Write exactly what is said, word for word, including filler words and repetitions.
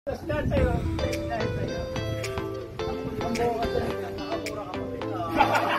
Tapos lahat sa'yo. Lahat sa'yo. Ang buong ka talaga. Nakamura ka pa rin.